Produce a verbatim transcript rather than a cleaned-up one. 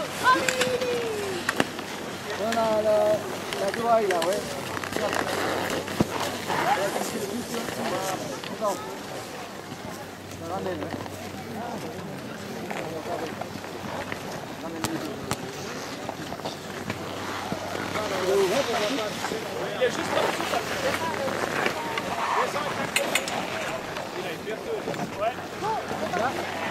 la, la, la toile là, ouais. Non. Ça ramène, ouais. Il est juste en dessous, ça fait. Il a une perceuse. Ouais.